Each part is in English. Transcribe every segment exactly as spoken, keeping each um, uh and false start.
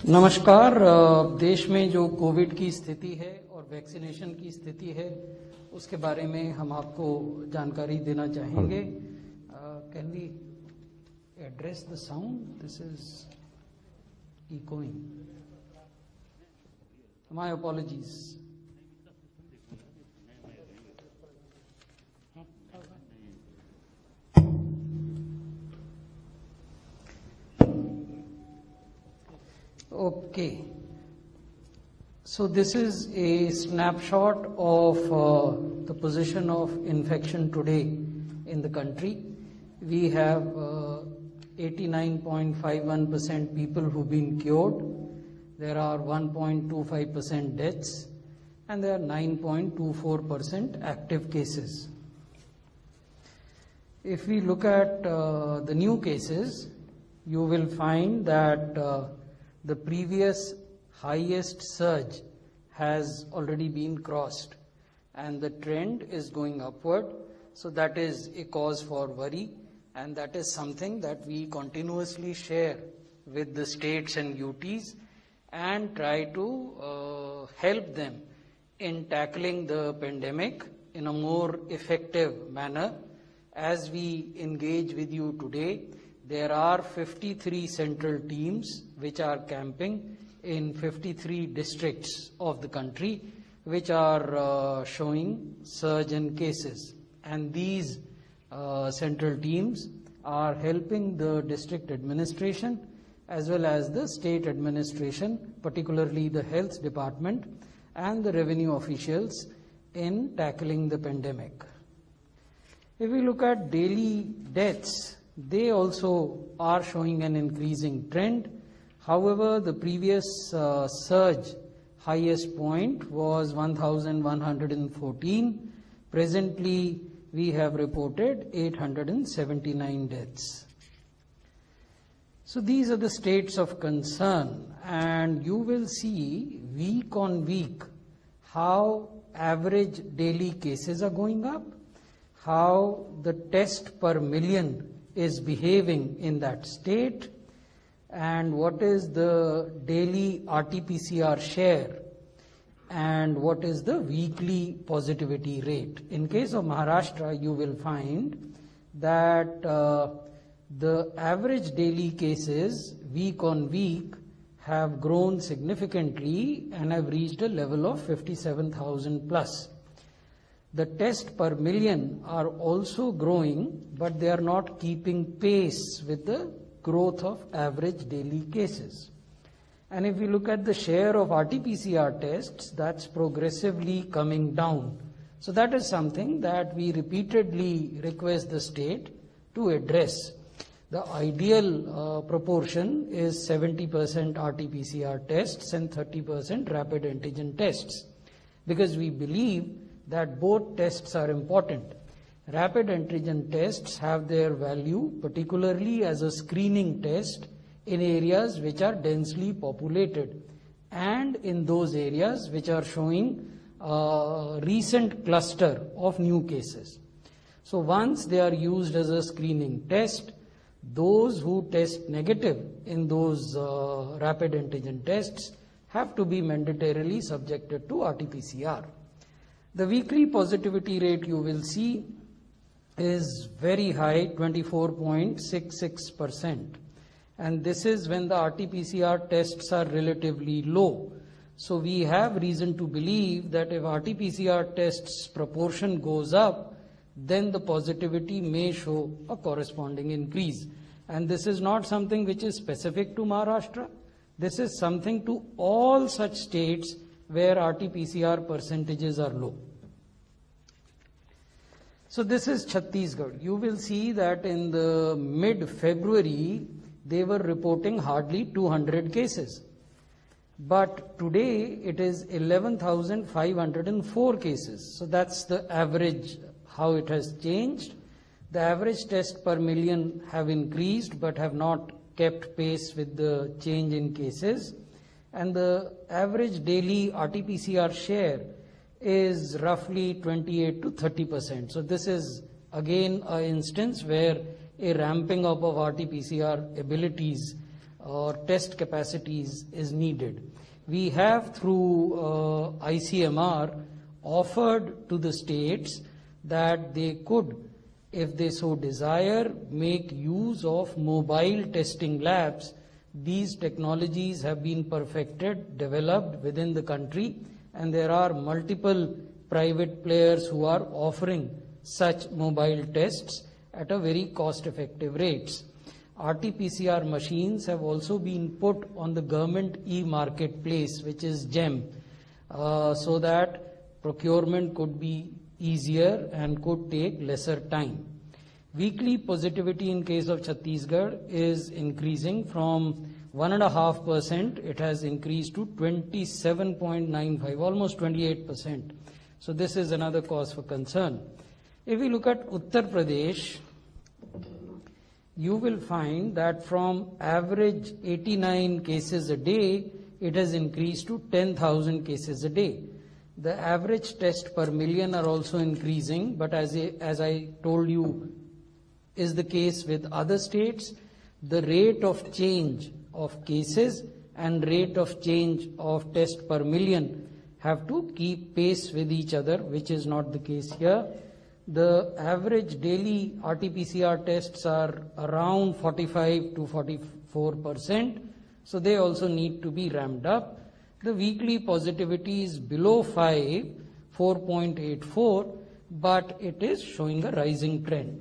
नमस्कार। देश में जो कोविड की स्थिति है और वैक्सीनेशन की स्थिति है उसके बारे में हम आपको जानकारी देना चाहेंगे। Can we address the sound? This is echoing. My apologies. Okay, so this is a snapshot of uh, the position of infection today in the country. We have uh, eighty-nine point five one percent people who've been cured. There are one point two five percent deaths and there are nine point two four percent active cases. If we look at uh, the new cases, you will find that uh, the previous highest surge has already been crossed and the trend is going upward. So that is a cause for worry, and that is something that we continuously share with the states and U Ts and try to uh, help them in tackling the pandemic in a more effective manner. As we engage with you today, there are fifty-three central teams which are camping in fifty-three districts of the country, which are uh, showing surge in cases. And these uh, central teams are helping the district administration as well as the state administration, particularly the health department and the revenue officials, in tackling the pandemic. If we look at daily deaths, they also are showing an increasing trend. However, the previous uh, surge highest point was one thousand one hundred fourteen. Presently, we have reported eight hundred seventy-nine deaths. So these are the states of concern, and you will see week on week how average daily cases are going up, how the test per million is behaving in that state, and what is the daily R T P C R share, and what is the weekly positivity rate. In case of Maharashtra, you will find that uh, the average daily cases week on week have grown significantly and have reached a level of fifty-seven thousand plus. The tests per million are also growing, but they are not keeping pace with the growth of average daily cases. And if we look at the share of R T P C R tests, that's progressively coming down. So that is something that we repeatedly request the state to address. The ideal uh, proportion is seventy percent R T P C R tests and thirty percent rapid antigen tests, because we believe that both tests are important. Rapid antigen tests have their value, particularly as a screening test in areas which are densely populated and in those areas which are showing a recent cluster of new cases. So once they are used as a screening test, those who test negative in those uh, rapid antigen tests have to be mandatorily subjected to R T P C R. The weekly positivity rate, you will see, is very high, twenty-four point six six percent. And this is when the R T P C R tests are relatively low. So we have reason to believe that if R T P C R tests proportion goes up, then the positivity may show a corresponding increase. And this is not something which is specific to Maharashtra. This is something to all such states where R T P C R percentages are low. So this is Chhattisgarh. You will see that in the mid-February, they were reporting hardly two hundred cases. But today, it is eleven thousand five hundred four cases. So that's the average, how it has changed. The average test per million have increased, but have not kept pace with the change in cases. And the average daily R T P C R share is roughly twenty-eight to thirty percent. So this is again an instance where a ramping up of R T P C R abilities or test capacities is needed. We have through uh, I C M R offered to the states that they could, if they so desire, make use of mobile testing labs. These technologies have been perfected, developed within the country, and there are multiple private players who are offering such mobile tests at a very cost-effective rates. R T P C R machines have also been put on the government e-marketplace, which is GEM, uh, so that procurement could be easier and could take lesser time. Weekly positivity in case of Chhattisgarh is increasing from one and a half percent. It has increased to twenty-seven point nine five, almost twenty-eight percent. So this is another cause for concern. If we look at Uttar Pradesh, you will find that from average eighty-nine cases a day, it has increased to ten thousand cases a day. The average test per million are also increasing, but as I, as I told you is the case with other states, the rate of change of cases and rate of change of test per million have to keep pace with each other, which is not the case here. The average daily R T P C R tests are around forty-five to forty-four percent, so they also need to be ramped up. The weekly positivity is below five, four point eight four, but it is showing a rising trend.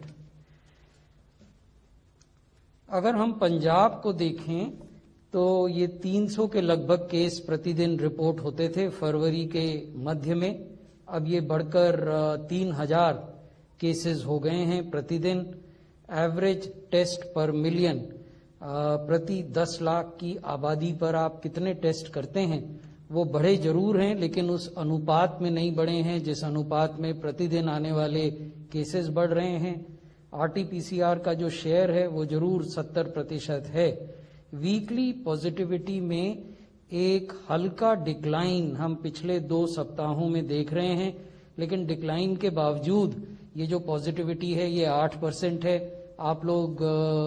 अगर हम पंजाब को देखें तो ये तीन सौ के लगभग केस प्रतिदिन रिपोर्ट होते थे फरवरी के मध्य में, अब ये बढ़कर तीन हजार केसेस हो गए हैं प्रतिदिन. एवरेज टेस्ट पर मिलियन, प्रति दस लाख की आबादी पर आप कितने टेस्ट करते हैं, वो बढ़े जरूर हैं लेकिन उस अनुपात में नहीं बढ़े हैं जिस अनुपात में प्रतिदिन आने वाले केसेस बढ़ रहे हैं. आरटीपीसीआर का जो शेयर है वो जरूर सत्तर प्रतिशत है. वीकली पॉजिटिविटी में एक हल्का डिक्लाइन हम पिछले दो सप्ताहों में देख रहे हैं, लेकिन डिक्लाइन के बावजूद ये जो पॉजिटिविटी है ये आठ परसेंट है. आप लोग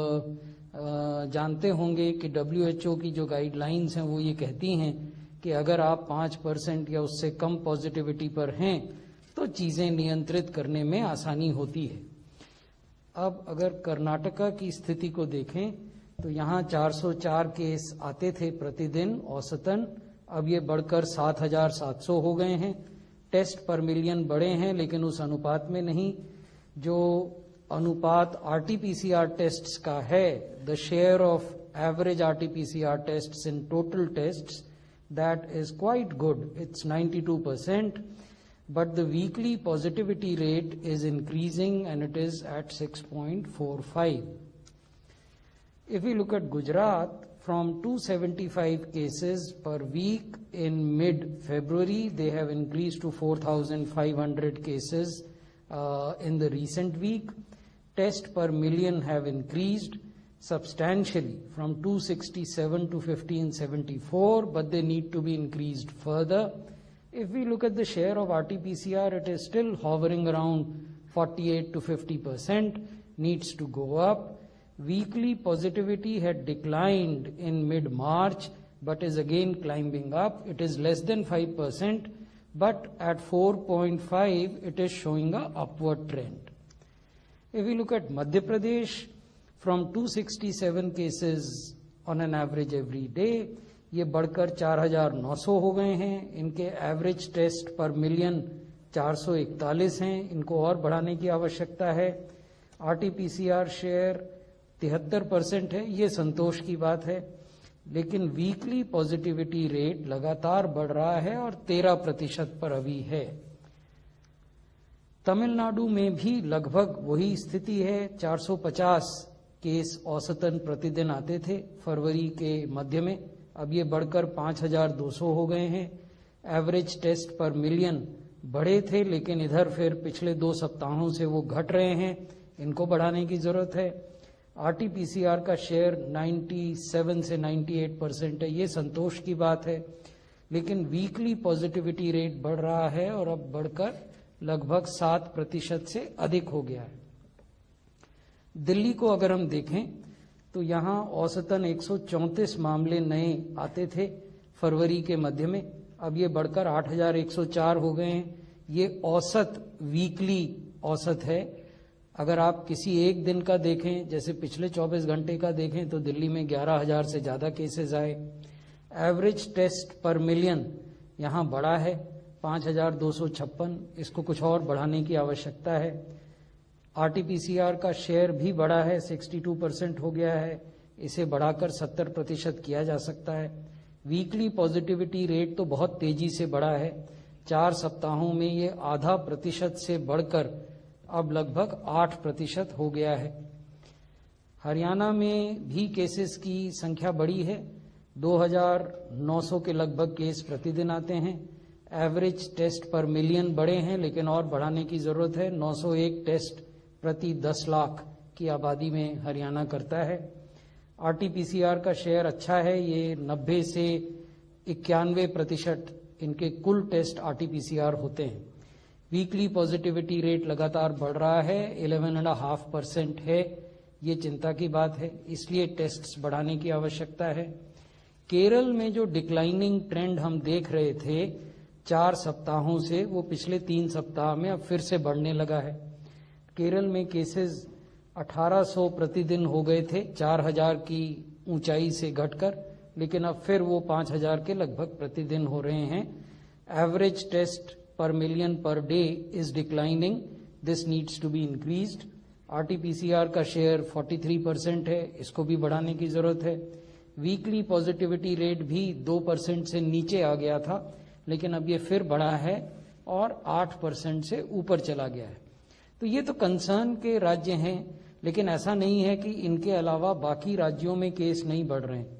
जानते होंगे कि डब्ल्यू एच ओ की जो गाइडलाइंस हैं वो ये कहती हैं कि अगर आप पाँच परसेंट या उससे कम पॉजिटिविटी पर हैं तो चीजें नियंत्रित करने में आसानी होती है. अब अगर कर्नाटका की स्थिति को देखें तो यहाँ चार सौ चार केस आते थे प्रतिदिन औसतन, अब ये बढ़कर सात हजार सात सौ हो गए हैं. टेस्ट पर मिलियन बढ़े हैं लेकिन उस अनुपात में नहीं. जो अनुपात आरटीपीसीआर टेस्ट्स का है, the share of average RTPCR tests in total tests, that is quite good, it's ninety two percent. But the weekly positivity rate is increasing and it is at six point four five. If we look at Gujarat, from two hundred seventy-five cases per week in mid-February, they have increased to four thousand five hundred cases uh, in the recent week. Test per million have increased substantially from two hundred sixty-seven to fifteen seventy-four, but they need to be increased further. If we look at the share of R T P C R, it is still hovering around forty-eight to fifty percent, needs to go up. Weekly positivity had declined in mid-March, but is again climbing up. It is less than five percent, but at four point five, it is showing a upward trend. If we look at Madhya Pradesh, from two hundred sixty-seven cases on an average every day, ये बढ़कर चार हजार नौ सौ हो गए हैं. इनके average test पर मिलियन चार सौ इकतालीस हैं, इनको और बढ़ाने की आवश्यकता है. आरटीपीसीआर शेयर तिहत्तर परसेंट है, ये संतोष की बात है, लेकिन वीकली पॉजिटिविटी रेट लगातार बढ़ रहा है और तेरह प्रतिशत पर अभी है. तमिलनाडु में भी लगभग वही स्थिति है. चार सौ पचास केस औसतन प्रतिदिन आते थे फरवरी के मध्य में, अब ये बढ़कर पाँच हजार दो सौ हो गए हैं. एवरेज टेस्ट पर मिलियन बढ़े थे लेकिन इधर फिर पिछले दो सप्ताहों से वो घट रहे हैं, इनको बढ़ाने की जरूरत है. आरटीपीसीआर का शेयर सत्तानवे से अट्ठानवे परसेंट है, ये संतोष की बात है, लेकिन वीकली पॉजिटिविटी रेट बढ़ रहा है और अब बढ़कर लगभग सात प्रतिशत से अधिक हो गया है. दिल्ली को अगर हम देखें तो तो यहाँ औसतन एक सौ चौंतीस मामले नए आते थे फरवरी के मध्य में, अब ये बढ़कर आठ हजार एक सौ चार हो गए हैं। ये औसत वीकली औसत है। अगर आप किसी एक दिन का देखें, जैसे पिछले चौबीस घंटे का देखें, तो दिल्ली में ग्यारह हजार से ज्यादा केसेस आए। एवरेज टेस्ट पर मिलियन यहाँ बढ़ा है पांच हजार दो सौ छप्पन, इसको कुछ और बढ़ाने की आवश्यकता है। आरटीपीसीआर का शेयर भी बढ़ा है, बासठ परसेंट हो गया है, इसे बढ़ाकर सत्तर प्रतिशत किया जा सकता है। वीकली पॉजिटिविटी रेट तो बहुत तेजी से बढ़ा है, चार सप्ताहों में ये आधा प्रतिशत से बढ़कर अब लगभग आठ प्रतिशत हो गया है। हरियाणा में भी केसेस की संख्या बढ़ी है, दो हजार नौ सौ के लगभग केस प्रतिदिन आते हैं। एवरेज टेस्ट पर मिलियन बढ़े हैं, लेकिन और बढ़ाने की जरूरत है। नौ सौ एक टेस्ट प्रति दस लाख की आबादी में हरियाणा करता है। आरटीपीसीआर का शेयर अच्छा है, ये नब्बे से इक्यानवे प्रतिशत इनके कुल टेस्ट आरटीपीसीआर होते हैं। वीकली पॉजिटिविटी रेट लगातार बढ़ रहा है, इलेवन एंड हाफ परसेंट है, ये चिंता की बात है, इसलिए टेस्ट्स बढ़ाने की आवश्यकता है। केरल में जो डिक्लाइनिंग ट्रेंड हम देख रहे थे चार सप्ताहों से, वो पिछले तीन सप्ताह में अब फिर से बढ़ने लगा है। केरल में केसेस अठारह सौ प्रतिदिन हो गए थे, चार हजार की ऊंचाई से घटकर, लेकिन अब फिर वो पांच हजार के लगभग प्रतिदिन हो रहे हैं। Average test per million per day is declining. This needs to be increased. RTPCR का शेयर तैंतालीस परसेंट है, इसको भी बढ़ाने की जरूरत है। वीकली पॉजिटिविटी रेट भी दो परसेंट से नीचे आ गया था, लेकिन अब ये फिर बढ़ा है और आठ परसेंट से ऊपर चला गया है। तो ये तो कंसर्न के राज्य हैं, लेकिन ऐसा नहीं है कि इनके अलावा बाकी राज्यों में केस नहीं बढ़ रहे हैं।